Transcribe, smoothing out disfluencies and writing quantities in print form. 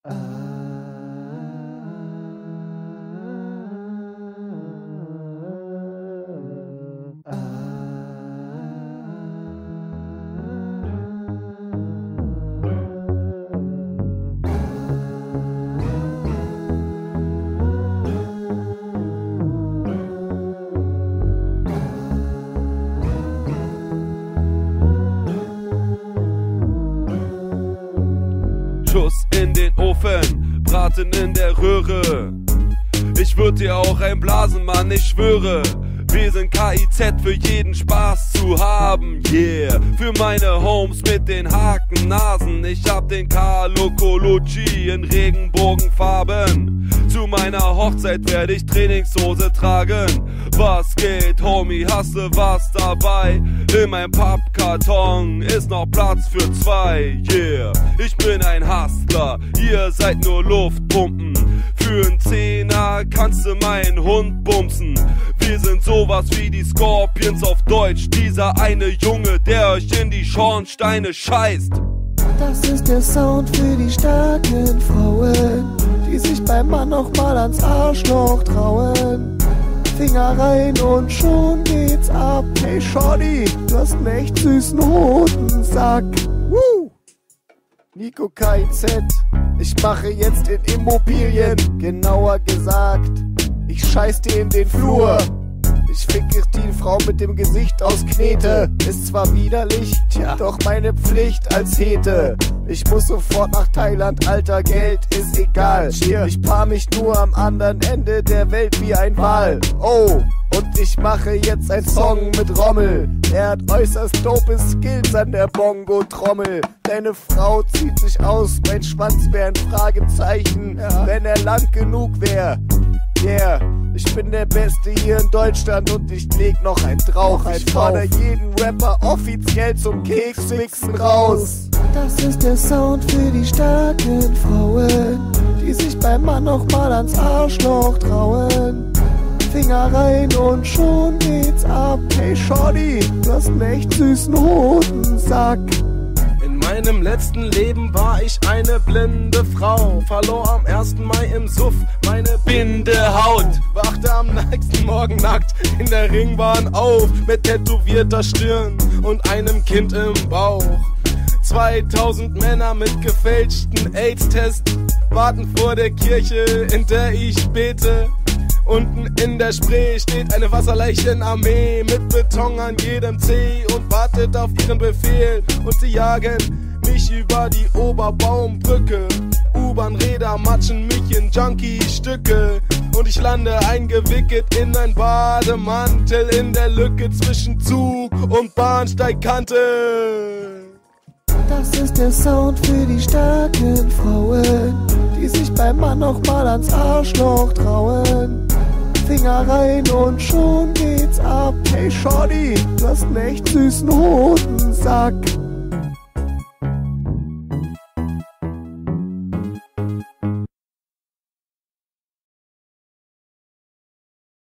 Schuss in den Ofen, Braten in der Röhre. Ich würd dir auch einblasen, Mann, ich schwöre. Wir sind KIZ, für jeden Spaß zu haben, yeah. Für meine Homes mit den Hakennasen. Ich hab den Carlo Colucci in Regenbogenfarben. Zu meiner Hochzeit werde ich Trainingshose tragen. Was geht, Homie, hast du was dabei? In meinem Pappkarton ist noch Platz für zwei, yeah. Ich bin ein Hustler, ihr seid nur Luftpumpen. Für 'n Zehner kannst du meinen Hund bumsen. Wir sind sowas wie die Scorpions auf Deutsch. Dieser eine Junge, der euch in die Schornsteine scheißt. Das ist der Sound für die starken Frauen, die sich beim Mann noch mal ans Arschloch trauen. Finger rein und schon geht's ab. Hey Shorty, du hast einen echt süßen Hodensack. Woo! Nico KIZ, ich mache jetzt in Immobilien. Genauer gesagt, ich scheiß dir in den Flur. Ich ficke die Frau mit dem Gesicht aus Knete. Ist zwar widerlich, doch meine Pflicht als Hete. Ich muss sofort nach Thailand, alter, Geld ist egal. Ich paar mich nur am anderen Ende der Welt wie ein Wal. Oh, und ich mache jetzt ein Song mit Rommel. Er hat äußerst dope Skills an der Bongo-Trommel. Deine Frau zieht sich aus, mein Schwanz wär ein Fragezeichen, wenn er lang genug wär. Yeah, ich bin der Beste hier in Deutschland und ich leg noch einen drauf. Ich fordere jeden Rapper offiziell zum Keksmixen raus. Das ist der Sound für die starken Frauen, die sich beim Mann noch mal ans Arschloch trauen. Finger rein und schon geht's ab. Hey Shorty, du hast einen echt süßen Hodensack. In meinem letzten Leben war ich eine blinde Frau. Verlor am 1. Mai im Suff meine Bindehaut. Wachte am nächsten Morgen nackt in der Ringbahn auf, mit tätowierter Stirn und einem Kind im Bauch. 2000 Männer mit gefälschten AIDS-Tests warten vor der Kirche, in der ich bete. Unten in der Spree steht eine Wasserleichenarmee mit Beton an jedem Zeh und wartet auf ihren Befehl. Und sie jagen mich über die Oberbaumbrücke. U-Bahn-Räder matschen mich in Junkie-Stücke. Und ich lande eingewickelt in ein Bademantel in der Lücke zwischen Zug und Bahnsteigkante. Das ist der Sound für die starken Frauen, die sich beim Mann noch mal ans Arschloch trauen. Finger rein und schon geht's ab. Hey Shorty, du hast einen echt süßen Hodensack.